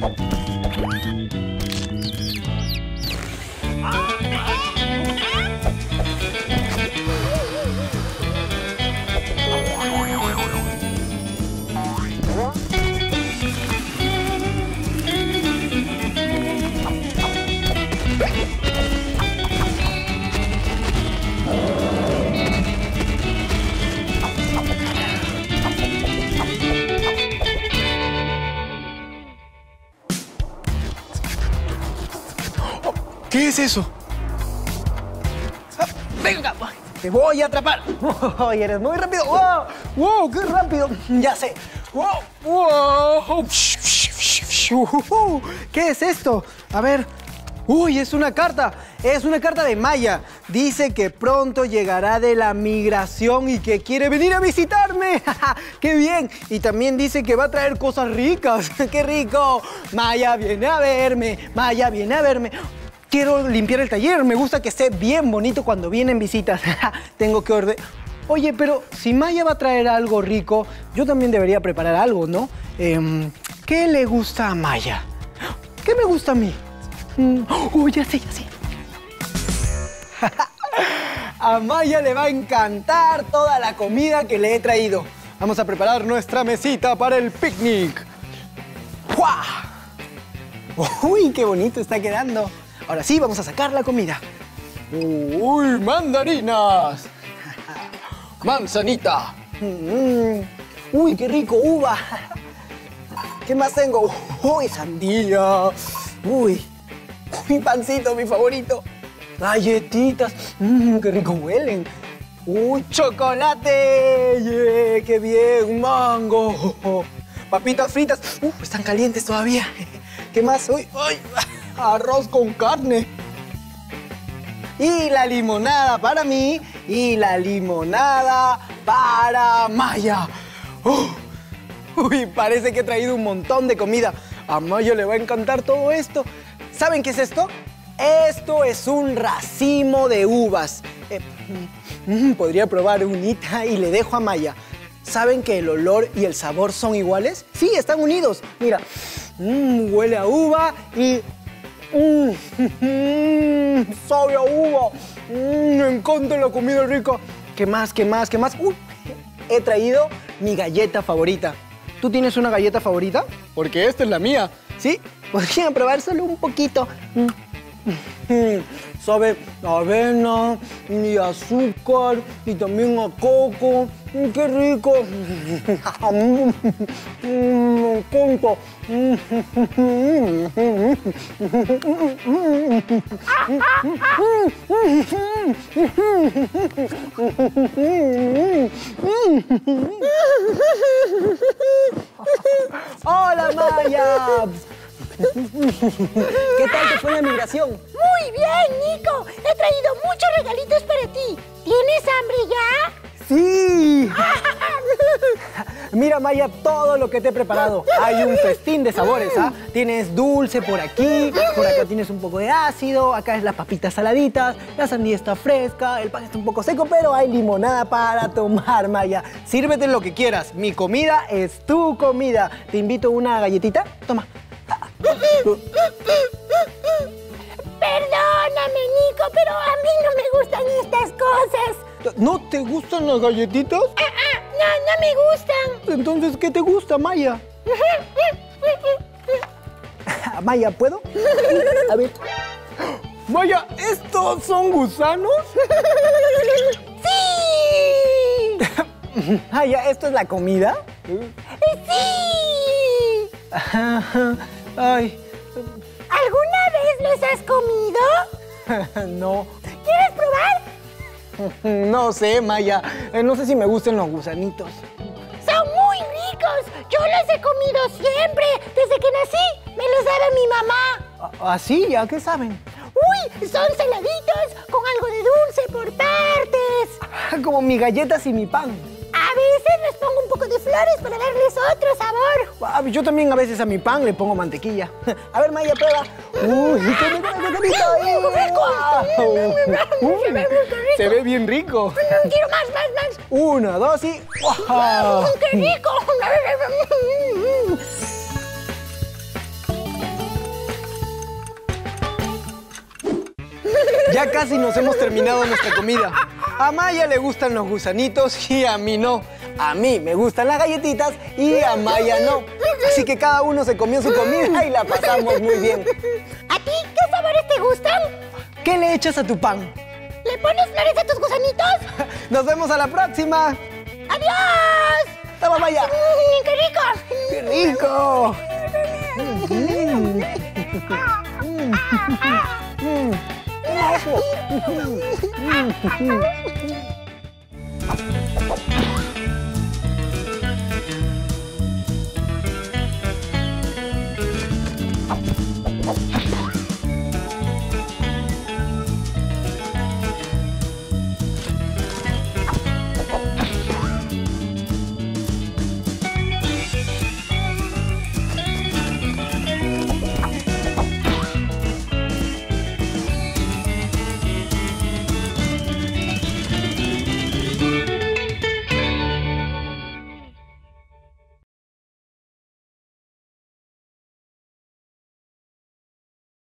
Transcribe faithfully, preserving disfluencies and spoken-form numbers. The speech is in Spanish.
¿Qué es eso? Ah, ¡venga! ¡Te voy a atrapar! Oh, eres muy rápido. ¡Wow! ¡Wow! ¡Qué rápido! Ya sé. ¡Wow! ¡Wow! ¿Qué es esto? A ver. ¡Uy! Es una carta. Es una carta de Maya. Dice que pronto llegará de la migración y que quiere venir a visitarme. ¡Qué bien! Y también dice que va a traer cosas ricas. ¡Qué rico! Maya viene a verme. Maya viene a verme. Quiero limpiar el taller. Me gusta que esté bien bonito cuando vienen visitas. Tengo que ordenar. Oye, pero si Maya va a traer algo rico, yo también debería preparar algo, ¿no? Eh, ¿Qué le gusta a Maya? ¿Qué me gusta a mí? Oh, ya sé, ya sé. A Maya le va a encantar toda la comida que le he traído. Vamos a preparar nuestra mesita para el picnic. ¡Guau! ¡Uy, qué bonito está quedando! Ahora sí, vamos a sacar la comida. ¡Uy, mandarinas! ¡Manzanita! Mm, ¡uy, qué rico! ¡Uva! ¿Qué más tengo? ¡Uy, sandía! ¡Uy! ¡Mi pancito, mi favorito! ¡Galletitas! Mmm, ¡qué rico huelen! ¡Uy, chocolate! Yeah, ¡qué bien! ¡Mango! ¡Papitas fritas! ¡Uf, están calientes todavía! ¿Qué más? ¡Uy! ¡Ay! Arroz con carne. Y la limonada para mí. Y la limonada para Maya. Uh, uy, parece que he traído un montón de comida. A Maya le va a encantar todo esto. ¿Saben qué es esto? Esto es un racimo de uvas. Eh, mm, podría probar unita y le dejo a Maya. ¿Saben que el olor y el sabor son iguales? Sí, están unidos. Mira, mm, huele a uva y... Mmm, mmm, sabe a uva. Mmm, me encanta la comida rica. ¿Qué más, qué más, qué más? Uh, he traído mi galleta favorita. ¿Tú tienes una galleta favorita? Porque esta es la mía. ¿Sí? Podrían probar solo un poquito. Mm, mm, sabe a avena y azúcar y también a coco. Mm, ¡qué rico! Mm, me encanta. ¡Hola, Maya! ¿Qué tal te fue la migración? Muy bien, Nico. He traído muchos regalitos para ti. ¿Tienes hambre ya? ¡Sí! Mira, Maya, todo lo que te he preparado. Hay un festín de sabores, ¿ah? Tienes dulce por aquí, por acá tienes un poco de ácido, acá es las papitas saladitas, la sandía está fresca, el pan está un poco seco, pero hay limonada para tomar, Maya. Sírvete lo que quieras. Mi comida es tu comida. Te invito a una galletita. Toma. Perdóname, Nico, pero a mí no me gustan estas cosas. ¿No te gustan las galletitas? Ah, ah, no, no me gustan. Entonces, ¿qué te gusta, Maya? Maya, ¿puedo? A ver. Maya, ¿estos son gusanos? ¡Sí! Maya, ¿esto es la comida? ¡Sí! Ay. ¿Alguna vez los has comido? No. ¿Quieres probar? No sé, Maya. No sé si me gustan los gusanitos. ¡Son muy ricos! Yo los he comido siempre. Desde que nací, me los daba mi mamá. ¿Así? ¿Ya qué saben? ¡Uy! Son saladitos con algo de dulce por partes. Como mis galletas y mi pan. A veces les pongo un poco de flores para darles otro sabor. Yo también a veces a mi pan le pongo mantequilla. A ver, Maya, prueba. ¡Uy, qué rico! Se ve muy rico. Se ve bien rico. Quiero más, más, más. Una, dos y... ¡wow! ¡Qué rico! Ya casi nos hemos terminado nuestra comida. A Maya le gustan los gusanitos y a mí no. A mí me gustan las galletitas y a Maya no. Así que cada uno se comió su comida y la pasamos muy bien. ¿A ti qué sabores te gustan? ¿Qué le echas a tu pan? ¿Le pones flores a tus gusanitos? Nos vemos a la próxima. ¡Adiós! ¡Toma, Maya! Mm, ¡Qué rico! ¡Qué rico! Mm. Mm. Mm.